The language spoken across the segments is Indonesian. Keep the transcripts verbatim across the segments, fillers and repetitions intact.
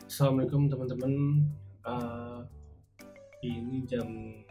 Assalamualaikum teman-teman. Eh, ini jam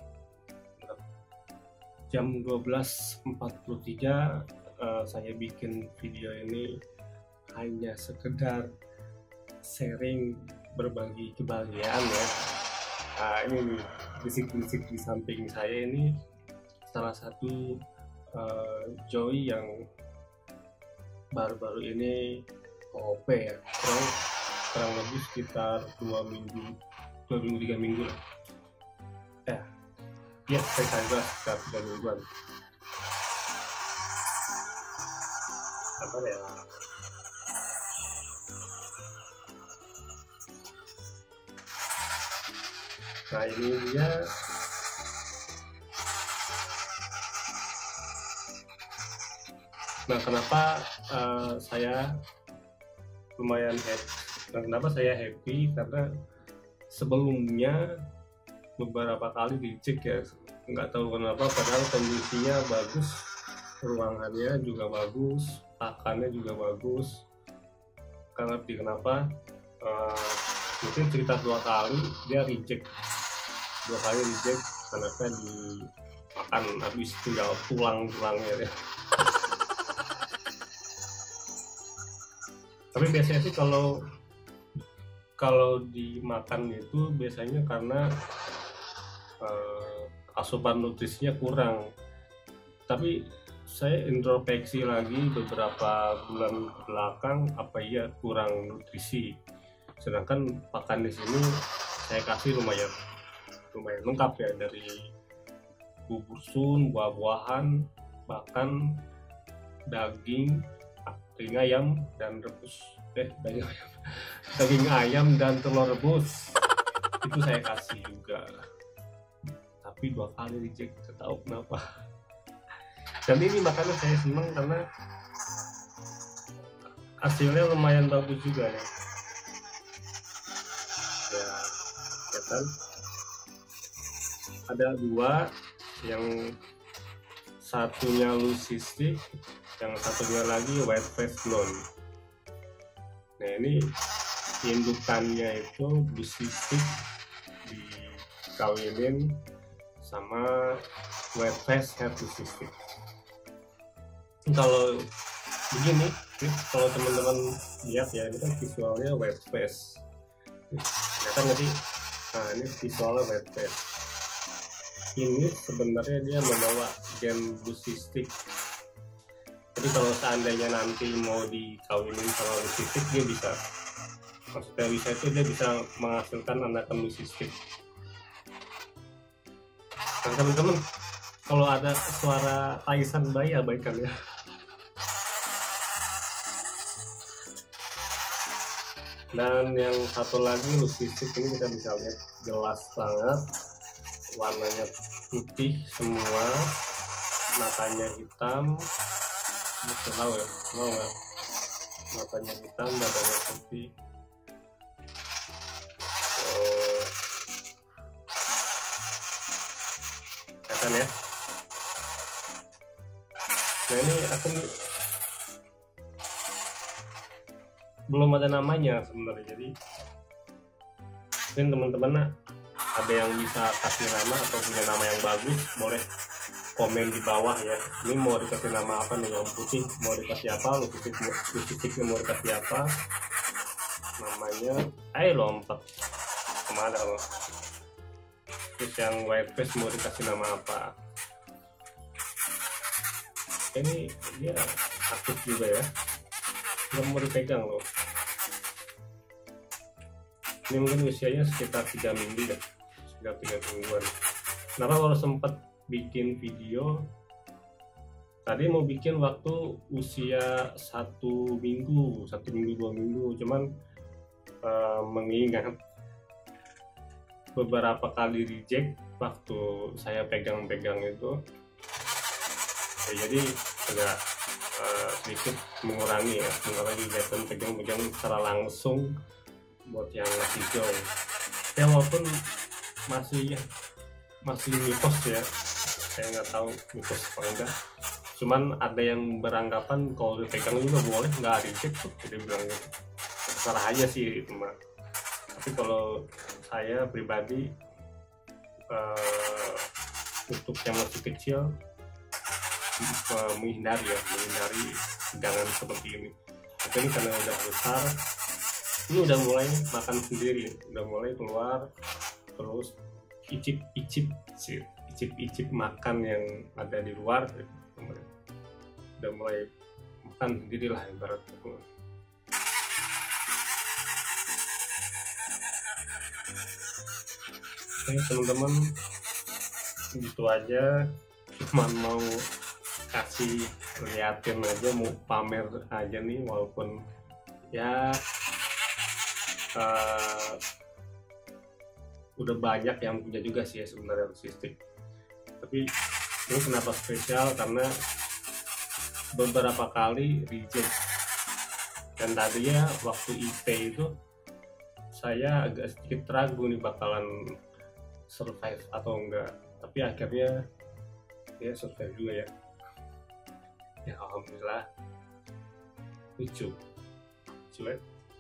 jam dua belas empat puluh tiga. Eh, saya bikin video ini hanya sekedar sharing, berbagi kebahagiaan ya. Nah, ini nih bisik-bisik di samping saya ini salah satu uh, Joy yang baru-baru ini O P ya. Kurang kurang lebih sekitar dua minggu dua minggu tiga minggu lah ya ya saya saja sekitar tiga mingguan apa ya. Nah ini dia nah kenapa uh, saya lumayan happy nah, kenapa saya happy karena sebelumnya beberapa kali dicek ya, nggak tahu kenapa, padahal kondisinya bagus, ruangannya juga bagus, pakannya juga bagus. Karena di kenapa uh, mungkin cerita dua kali dia reject dua kali reject karena dimakan habis tinggal tulang-tulangnya ya. Tapi biasanya sih kalau kalau dimakan itu biasanya karena uh, asupan nutrisinya kurang. Tapi saya introspeksi lagi beberapa bulan belakang, apa iya kurang nutrisi, sedangkan pakan di sini saya kasih lumayan lumayan lengkap ya, dari bubur sun, buah-buahan, bahkan daging daging ayam dan rebus eh daging ayam daging ayam dan telur rebus itu saya kasih juga, tapi dua kali reject, tidak tahu kenapa. Dan ini makanya saya senang karena hasilnya lumayan bagus juga ya ya, ya kan? Ada dua, yang satunya leucistic, yang satunya lagi white face blonde. Nah ini indukannya itu leucistic dikawinin sama white face hair leucistic. Kalau begini, kalau teman-teman lihat ya, ini kan visualnya white face, kelihatan nggak sih? Nah ini visualnya white face. Ini sebenarnya dia membawa gen leucistic. Jadi kalau seandainya nanti mau dikawinin sama leucistic, dia bisa, maksudnya bisa itu dia bisa menghasilkan anakan leucistic. Nah teman-teman, kalau ada suara taisan bayi abaikan ya. Dan yang satu lagi leucistic ini kita bisa lihat jelas banget, warnanya putih semua, matanya hitam, bisa tahu ya, mau nggak? Matanya hitam, matanya putih. Oh, kelihatan ya. Nah ini aku belum ada namanya sebenarnya, jadi mungkin teman-teman ada yang bisa kasih nama atau punya nama yang bagus, boleh komen di bawah ya. Ini mau dikasih nama apa nih? Yang putih mau dikasih apa? Leucisticnya mau dikasih apa namanya? Ayo lompat kemana loh? Terus yang white face mau dikasih nama apa? Ini dia aktif juga ya, nggak mau dipegang loh. Ini mungkin usianya sekitar tiga minggu ya, sekitar tiga mingguan. Kenapa kalau sempat bikin video tadi mau bikin waktu usia satu minggu, satu minggu dua minggu, cuman uh, mengingat beberapa kali reject waktu saya pegang-pegang itu, ya, jadi agak uh, sedikit mengurangi ya, mengurangi kegiatan pegang-pegang secara langsung buat yang ngasih joy ya, walaupun masih masih mitos ya, saya nggak tahu mitos apa enggak, cuman ada yang beranggapan kalau dipegang juga boleh, nggak reject tuh, jadi bilang gitu. Terserah aja sih itu mah. Tapi kalau saya pribadi uh, untuk yang masih kecil uh, menghindari ya menghindari hidangan seperti ini. Tapi ini karena udah besar, ini udah mulai makan sendiri, udah mulai keluar, terus icip-icip icip-icip makan yang ada di luar, udah mulai makan sendiri lah ibaratnya. Oke teman-teman, gitu aja, cuma mau kasih liatin aja, mau pamer aja nih, walaupun ya uh, udah banyak yang punya juga sih ya sebenarnya logistik. Tapi ini kenapa spesial, karena beberapa kali reject, dan tadinya waktu I P itu saya agak sedikit ragu nih bakalan survive atau enggak, tapi akhirnya ya survive juga ya. Ya alhamdulillah, lucu, lucu ya.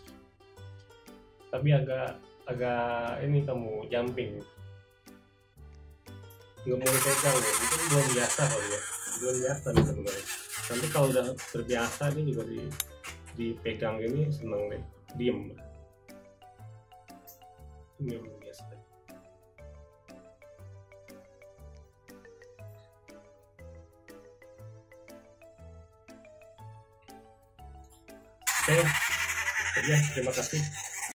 Tapi agak agak ini kamu jumping, nggak mau pegang ya, mungkin belum biasa kali ya, belum biasa nih sebenarnya. Nanti kalau udah terbiasa dia juga di dipegang ini seneng deh, diem, ini belum biasa. Oke, ya terima kasih.